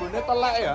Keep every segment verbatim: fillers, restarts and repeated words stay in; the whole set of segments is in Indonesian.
ambune telek ya.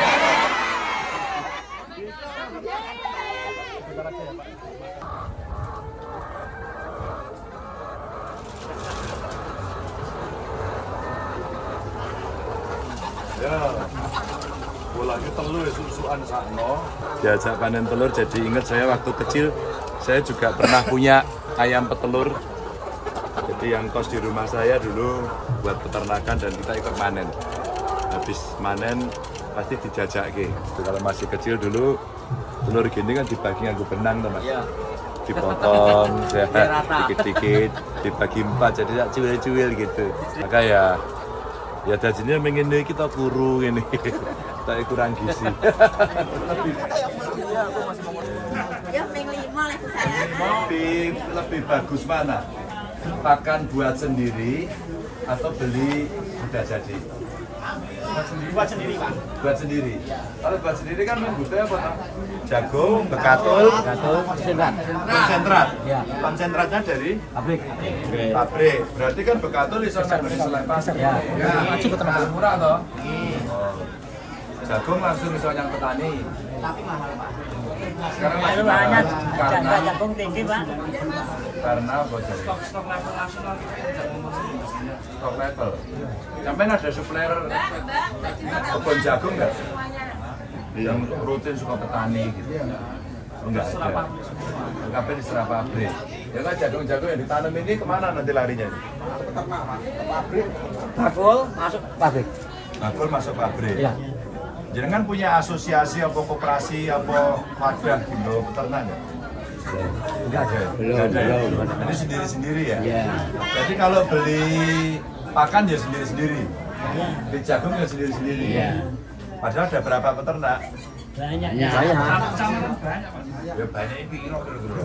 Ya, bolanya telur susuan sakno. Diajak panen telur, jadi ingat saya waktu kecil saya juga pernah punya ayam petelur. Jadi yang kos di rumah saya dulu buat peternakan dan kita ikut panen. Habis panen pasti dijajak ke. Kalau masih kecil dulu telur gini kan dibagi nganggo benang teman. Iya. Dipotong, ya, dikit-dikit, dibagi empat jadi cuil-cuil gitu. Maka ya ya dadinya mengenai kita kuru ini. Kita kurang gizi. Ya ping lima lah saya. Lebih lebih bagus mana? Pakan buat sendiri atau beli udah jadi? Buat sendiri, Pak. Buat sendiri. Kalau buat sendiri kan membutuhkan apa? Jagung, bekatul, Bekatul, konsentrat. konsentrat. Ya. Konsentratnya dari Pabrik. pabrik. Berarti kan bekatul bisa nambah selepas. Ya. Ya, masih betul murah toh. Jagung langsung bisa yang petani. Tapi mahal, Pak. Sekarang masih Banyak karena jagung tinggi, Pak. karena apa jadi? Stok stok level nasional kita tidak memenuhi. Stok level. Sampai ada supplier kebun jagung nggak? Yang rutin suka petani gitu. Enggak ada. Kabeh diserah pabrik. Ya kan jagung-jagung yang ditanam ini kemana nanti larinya? Peternak, Pak. Pabrik. Bakul masuk pabrik. Bakul masuk pabrik. Iya. Jangan punya asosiasi apa koperasi apa wadah gitu peternak nggak? Enggak ada. Belum, belum. Jadi sendiri-sendiri ya? Iya. Jadi kalau beli pakan ya sendiri-sendiri. Beli jagung ya sendiri-sendiri. Iya. Padahal ada berapa peternak? Banyak. Ya, saya. Ya banyak ini kira-kira.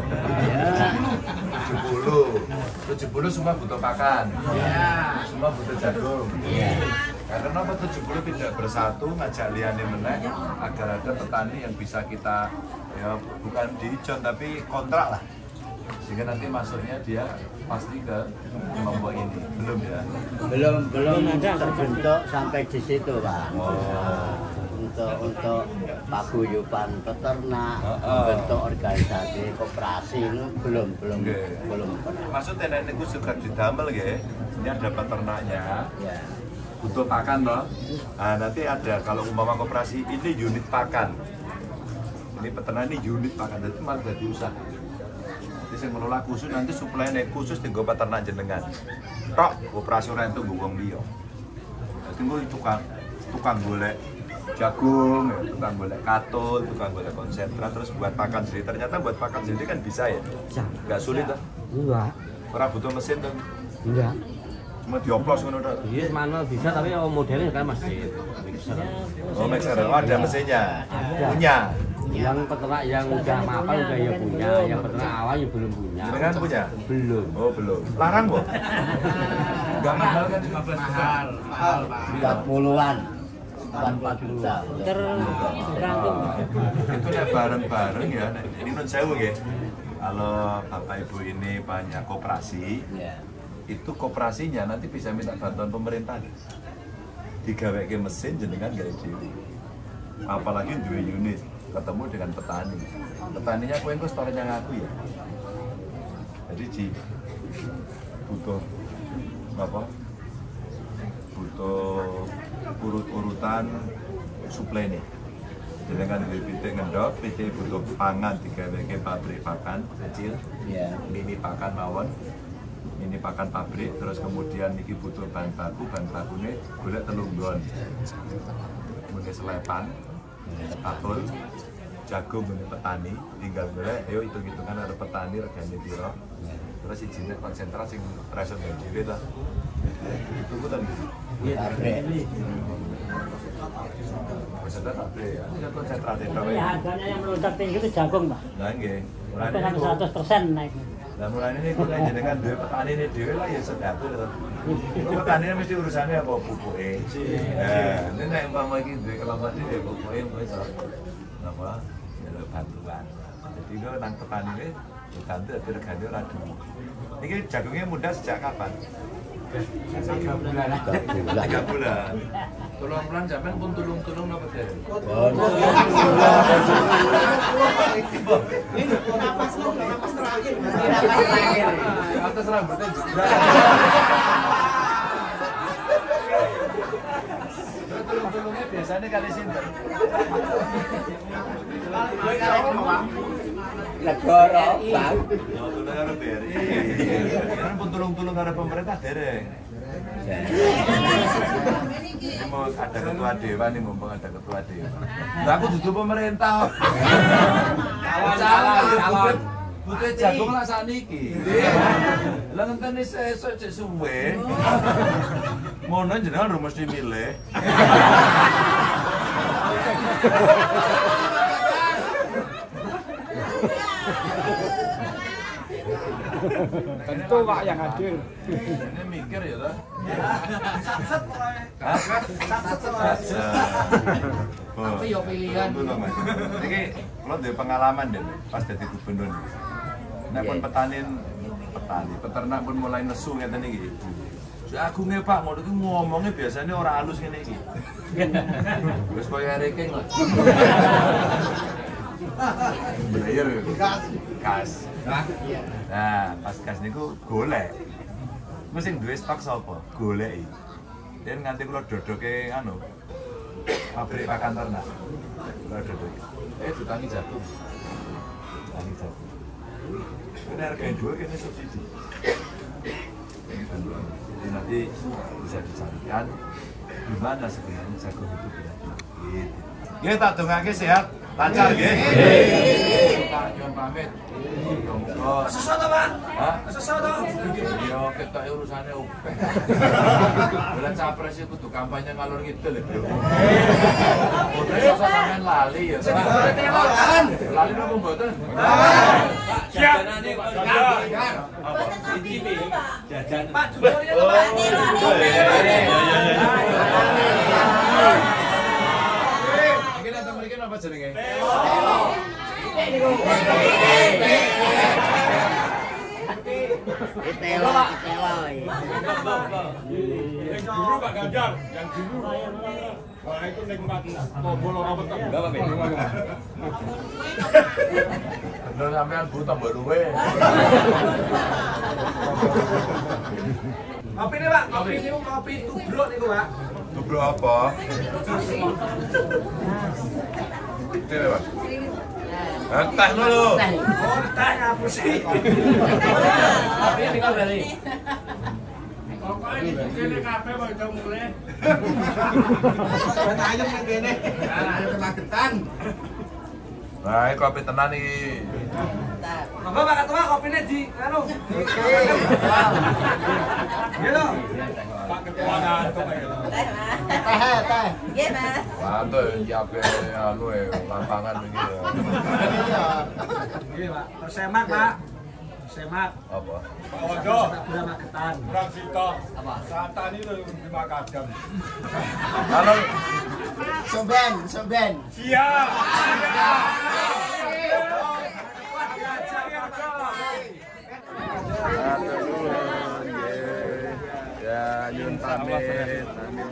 tujuh puluh. tujuh puluh semua butuh pakan. Semua butuh jagung. Karena apa tujuh puluh tidak bersatu ngajak liane meneh agar ada petani yang bisa kita ya bukan diijon tapi kontrak lah. Sehingga nanti masuknya dia pasti ke kelompok ini. Belum ya? Belum belum terbentuk sampai di situ, Pak. Oh. Untuk untuk paguyuban peternak, Oh, oh. bentuk organisasi koperasi itu belum belum Oke. belum. Maksudnya nenek itu suka didamel ya. Ini ada peternaknya. Ya. Butuh pakan toh. Nah, nanti ada kalau umpama koperasi ini unit pakan. Ini peternak ini unit pakan, jadi malah jadi usaha. Nanti saya mengelola khusus nanti suplainya khusus tinggal peternak jenengan. Tok koperasi orang itu gugong dia. Jadi gue tukang tukang golek jagung, ya, tukang golek katul, tukang golek konsentrat, terus buat pakan sendiri. Ternyata buat pakan sendiri kan bisa ya? Bisa. Nggak sulit toh? Enggak. Orang butuh mesin tuh. Enggak. Cuma dioplos ngono tok. Iya, manual bisa tapi modelnya kan masih mixer. Oh, mixer. Oh, ada mesinnya. Ada. Punya. Yang peternak yang udah mapan udah ya punya, yang peternak awal ya belum punya. Jenengan punya? Belum. Oh, belum. Larang, Bu? Enggak mahal kan lima belas juta. Mahal, Pak. empat puluhan. empat juta. Tergantung. Itu nek bareng-bareng ya. nek- Ini menurut saya ya. Kalau Bapak Ibu ini banyak koperasi, Ya. itu koperasinya nanti bisa minta bantuan pemerintah. Digaweke mesin jenengan gawe dhewe. Apalagi dua unit ketemu dengan petani. Petaninya kowe engko storenya ngaku ya. Jadi Ji butuh apa? Butuh urut-urutan suplai nih. Jadi kan di P T ngendok, P T butuh pangan digaweke pabrik pakan kecil, Ya. mini pakan mawon, mini pakan pabrik, terus kemudian niki butuh bahan baku, bahan bakune golek telung nggon. Kemudian selepan, katul, jagung ini petani, tinggal golek, ayo hitung-hitungan ada petani regane piro. Terus izinnya konsentrat sing rasa dhewe ta. Itu bukan gitu. Pabrik. Konsentrat pabrik ya. Ini konsentrat itu. Ya, harganya yang melonjak tinggi itu jagung, Pak. Nah nggih. Mulane Bahkan niku. seratus persen naik. Lah mulane niku nek jenengan duwe petani ne dhewe lah ya sedatur to. Petani mesti urusannya apa pupuke. Nah, nek nek umpama iki duwe kelompok dhewe pupuke mung iso apa? Njaluk bantuan. Jadi kok nang petani ne bantu regane ora dhuwur. Iki jagungnya muda sejak kapan? Tiga bulan. Tiga bulan. Tulung bulan sampean pun tulung-tulung apa teh? Ini napas lo, napas terakhir. Atas rambutnya juga. Tulung-tulungnya biasanya kali sinten. Negara, Bang. Oh, tulung karo B R I. Kan pun tulung-tulung karo pemerintah dereng. Ini mau ada ketua dewan nih, mumpung ada ketua dewan. Lah aku duduk pemerintah. Calon, calon, calon. Butuh jagung lah saniki. Lah ngenteni sesuk cek suwe. Mono jenengan ora mesti milih. Tentu Pak yang hadir. Ini mikir ya toh. Satset mulai. Hah? Satset mulai. Tapi yo pilihan. Iki kula duwe pengalaman deh pas dadi gubernur. Nek pun petani petani, peternak pun mulai nesu ngeten iki. Agunge Pak, ngono iki ngomongnya biasanya ora halus ngene iki. Wis koyo ereke kok. Bener. Gas. Nah, pas gas niku golek. Ku sing duwe stok sapa? Goleki. Den nganti kula dodoke anu. Pabrik pakan ternak. Kula dodoke. Eh ditangi jagung. Tangi jagung. Ini harga dua kayaknya subsidi. Jadi nanti bisa dicarikan di mana sebenarnya jagung itu berada. Gitu. Ya tak dongake sehat, lancar nggih. Pak nyuwun pamit. Muga Sesuatu, Pak. Hah? Sesuatu. Yo ketok urusane oke. Bulan capres itu kudu kampanye ngalor ngidul lho. Mboten sosok sampean lali ya. Lali napa mboten? Jajanane Pak. Jajan. Pak Jumori itu Pak. Iki nek mriki napa jenenge? Itelo, itelo. Yang dulu Pak Ganjar, yang dulu. Wah itu nikmat. Tombol ora peteng. Enggak apa-apa. Bener sampean Bu tambah luwe. Kopi nih Pak, kopi ini kopi tubruk nih Pak. Tubruk apa? Ini Pak. Eh, teh dulu. Oh, teh apa sih? Tapi tinggal beli. Pokoknya kene kabeh mau itu mulai. Ben ayam nang kene. Ayo kemagetan. Nah, ini kopi tenan iki. Monggo Pak Ketua kopine di anu. Gitu. Pak Ketua ngantuk ya. Teh, teh. Nggih, Mas. Santai nyiape anu e lapangan iki ya. Nggih Pak. Tersemak Pak. Tersemak. Apa? Pak Wojo, Gula Magetan. kurang sito. Apa? Satan itu lima kadam. Halo. Soben, soben. Siap. Ya, nyun pamit.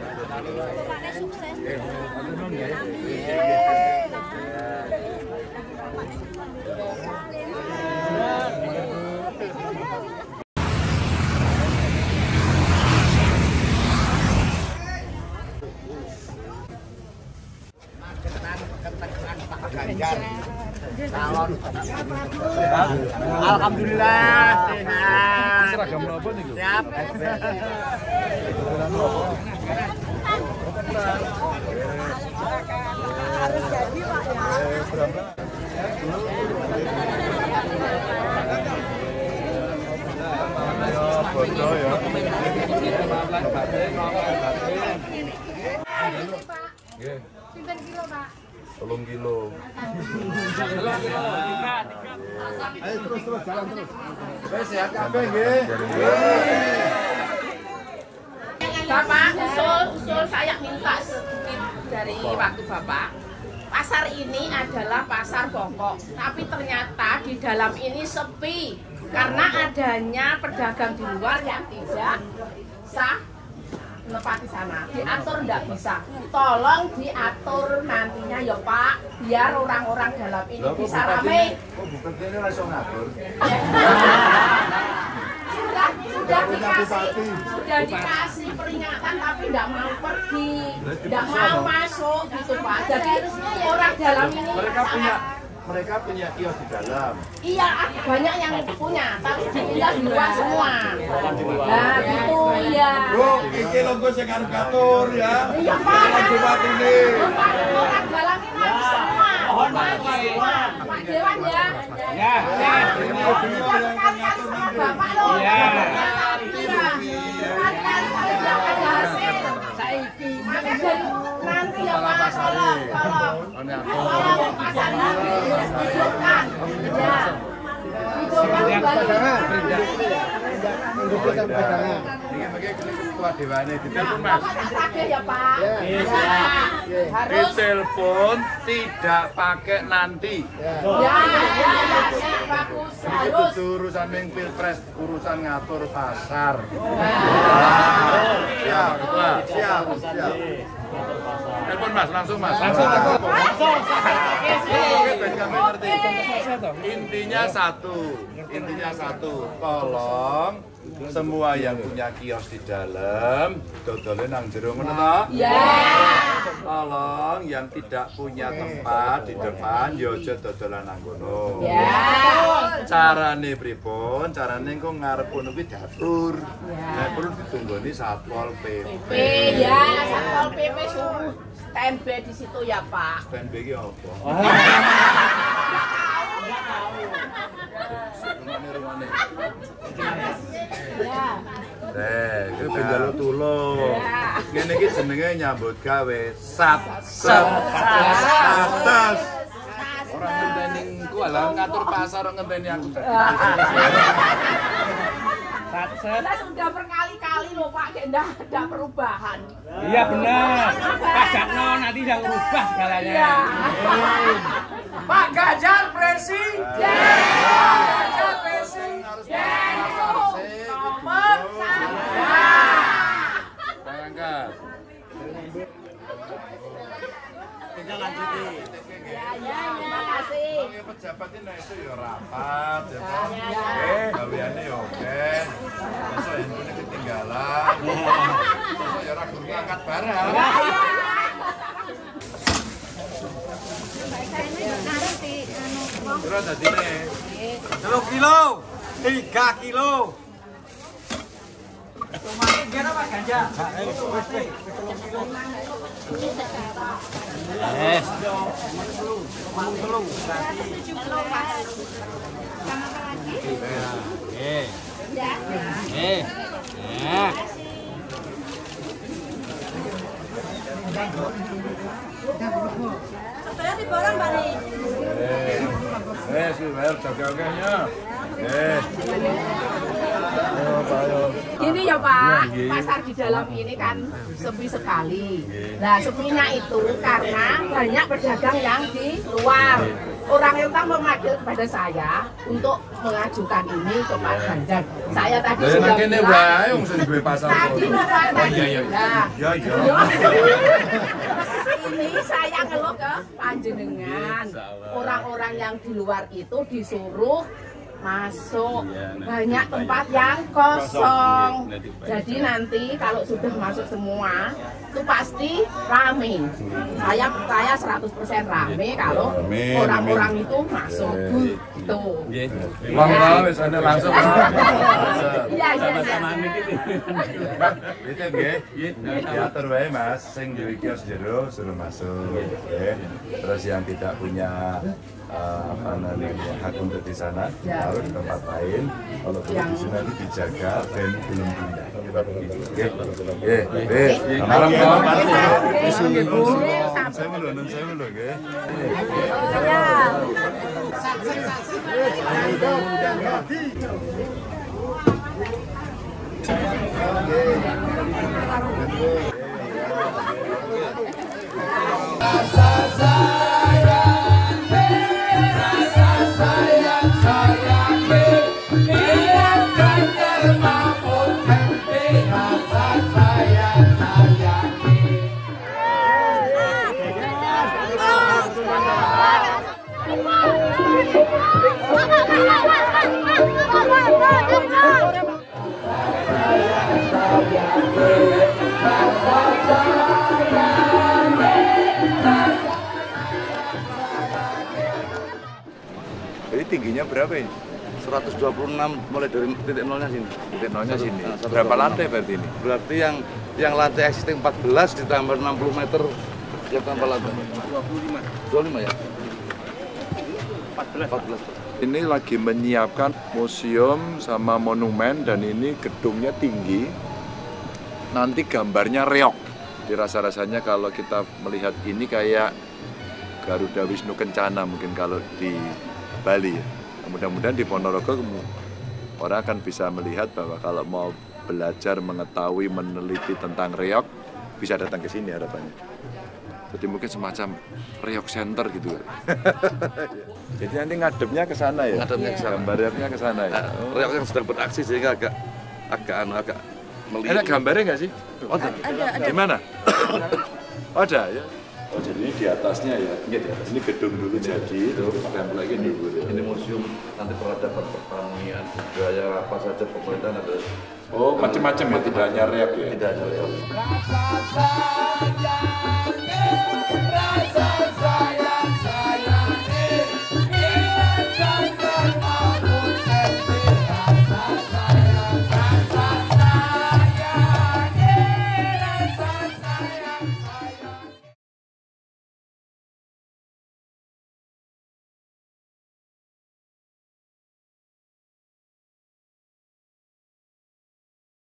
Calon. Alhamdulillah sehat. Seragam apa niku? Siap. Harus jadi Pak ya. Bodo ya. Nggih. Pinten kilo, Pak? Tolong kilo. Ayo terus terus jalan terus. Wes sehat kabeh nggih. Bapak, usul, usul saya minta sedikit dari waktu Bapak. Pasar ini adalah pasar pokok, tapi ternyata di dalam ini sepi karena adanya pedagang di luar yang tidak bisa menempati sana, diatur nggak bisa. Tolong diatur nantinya ya Pak, biar orang-orang dalam ini bisa rame. Oh, bukan ini langsung ngatur. Sudah, sudah dikasih, sudah dikasih peringatan tapi nggak mau pergi, nggak mau masuk gitu Pak. Jadi orang dalam ini Mereka punya sangat- mereka punya kios di dalam. Iya, banyak yang punya, tapi dipindah di luar semua. Nah, gitu iya. Bu, iki logo sing arep ngatur ya. Iya, Pak. Buat ini. Pak, orang dalam ini lagi semua. Lagi semua. Pak Dewan ya. Ya, ya. Sudah berkali-kali sama Bapak loh. Iya. Iya. Berkali-kali kalau tidak ada hasil. Maka jadi nanti ya Pak, tolong, tolong. Tolong pasarnya hidupkan. Ya. Hidupkan kembali. Ini pakai ketua dewane ditelepon Mas. Bapak tak tagih ya Pak. Ya. Harus. Ditelepon tidak pakai nanti. Ya, ya, ya, ya, bagus. Itu Harus. urusan yang pilpres, urusan ngatur pasar. Siap, siap, siap. Telepon Mas, langsung Mas. Langsung, langsung. Intinya satu, intinya satu. Tolong semua yang punya kios di dalam, dodolnya nang jero ngono to? Ya. Tolong yang tidak punya tempat di depan, yo aja dodolan nang kono. Ya. Carane pripun? Carane engko ngarep kono kuwi dapur. Nek perlu ditunggoni Satpol P P. P ya, Satpol P P suruh standby di situ ya Pak. Standby iki apa? Rumane-rumane. Ya. Eh, iki ben njaluk tulung. Ya. Ngene iki jenenge nyambut gawe sat sat atas. Ora ngenteni engko lah ngatur pasar ngenteni aku. Kita sudah berkali-kali loh Pak, enggak ada perubahan. Iya benar. Pajakno nanti yang rubah segalanya. Iya. Pak Ganjar Presi. Pak Ganjar Presi. Nomor satu. Angkat. Kita lanjuti. Ya, ya, terima kasih. Wong pejabat ini itu ya rapat, ya kan? Ya. Eh, gaweane ya oke. Masa handphone ketinggalan. Masa ya ora gelem angkat barang. Terus dadine Satu kilo, tiga kilo. Tomatnya gimana Pak Ganjar? Yes. Eh. Eh. Ya. Sebenarnya di barang Bani. Eh, eh, sih, bayar jaga-jaganya. Eh. Ayo, Pak, ayo. Gini ya Pak, pasar di dalam ini kan sepi sekali. Nah sepinya itu karena banyak pedagang yang di luar. Orang yang tak memanggil kepada saya untuk mengajukan ini ke Pak Ganjar. Saya tadi Lah sudah nek kene bilang. wae wong sing duwe pasar. Tadi Pak tadi. Iya, iya. Nah, Iya, iya. ini saya ngeluh ke panjenengan. Orang-orang yang di luar itu disuruh masuk, banyak tempat yang kosong. Jadi nanti kalau sudah masuk semua itu pasti rame. Saya saya seratus persen rame kalau Amin, orang-orang amin. itu masuk gitu. Wong wae wis ana langsung. Iya iya iya. Itu nggih. Diatur wae Mas, sing duwe kios jero suruh masuk, nggih. Terus yang tidak punya eh, apa namanya hak untuk di sana taruh di tempat lain. Kalau perlu di sini nanti dijaga dan belum pindah. Kita begitu. Nggih. Nggih. Nggih. Malam kawan. Saya dulu, nun saya dulu, nggih. Rasa Jadi tingginya berapa ini? seratus dua puluh enam mulai dari titik nolnya sini. Titik nolnya sini. Nah, Berapa lantai berarti ini? Berarti yang yang lantai existing empat belas ditambah enam puluh meter yang tambah lantai. dua puluh lima. dua puluh lima ya? empat belas. empat belas. Ini lagi menyiapkan museum sama monumen dan ini gedungnya tinggi. Nanti gambarnya reok. Dirasa-rasanya kalau kita melihat ini kayak Garuda Wisnu Kencana mungkin kalau di Bali ya. Mudah-mudahan di Ponorogo orang akan bisa melihat bahwa kalau mau belajar, mengetahui, meneliti tentang reok bisa datang ke sini harapannya. Jadi mungkin semacam reok center gitu. Jadi nanti ngadepnya ke sana ya. Ngadepnya ke sana. Gambar reoknya ke sana ya. Nah, reok yang sedang beraksi sehingga agak agak anu agak meliuk. Enak gambarnya nggak sih? Oh, ada. Di mana? Oh, ada ya. Oh, jadi ini di atasnya ya. Iya, di atas. Ini gedung dulu jadi itu stempel lagi Ini, dulu. ini museum nanti peradaban pertanian budaya apa saja pemerintahan ada. Oh, macam-macam ya, tidak hanya reok ya. Tidak hanya reok. Rasa sayang, rasa